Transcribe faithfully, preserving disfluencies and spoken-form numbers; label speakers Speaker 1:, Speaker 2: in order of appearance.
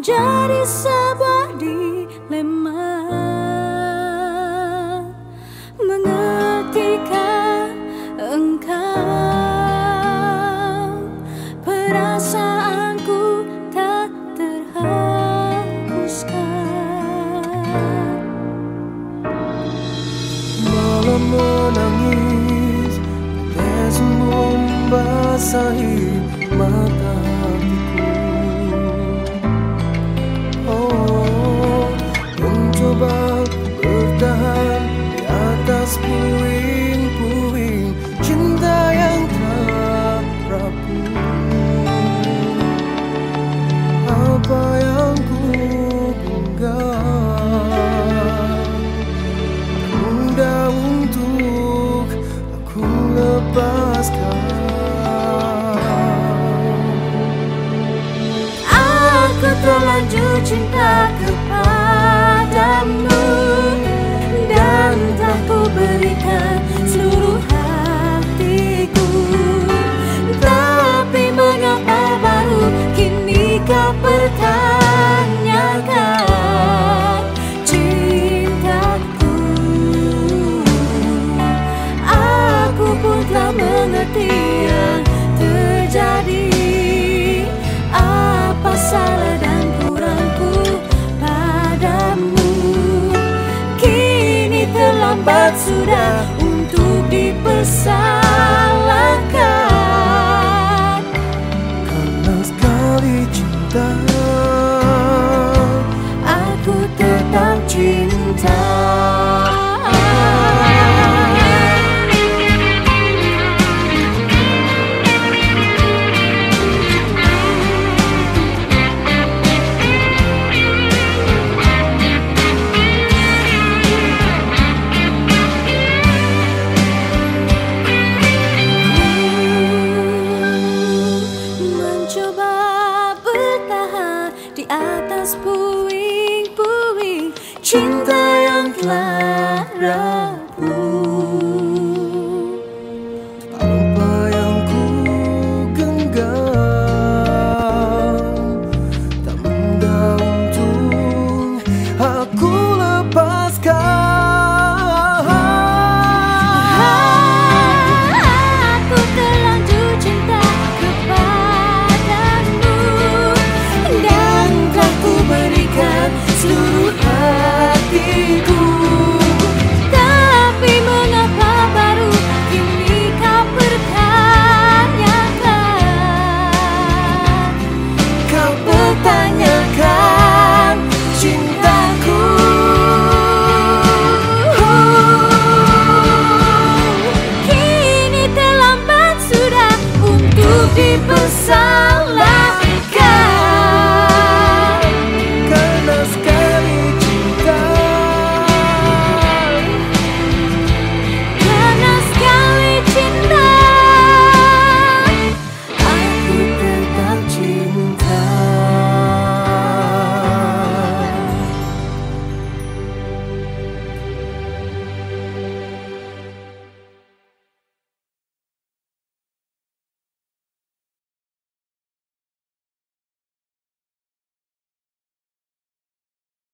Speaker 1: menjadi sebuah dilema. Mengertikah engkau perasaanku tak terhapuskan?
Speaker 2: Malam menangis, tetes membasahi mata hatiku. Oh, mencoba bertahan di atas puing-puing cinta yang telah rapuh. Apa yang ku genggam mudah untuk aku lepaskan.
Speaker 1: Aku terlanjur cinta kepadamu dan telah ku berikan seluruh hatiku. Tapi mengapa baru kini kau pertanyakan cintaku? Aku pun telah mengerti yang terjadi. Apa salah dan kurangku padamu? Kini terlambat sudah untuk dipersalahkan.
Speaker 2: Karena sekali cinta,
Speaker 1: aku tetap cinta. Di atas puing-puing cinta yang telah rapuh.
Speaker 2: apa yang ku genggam tak mudah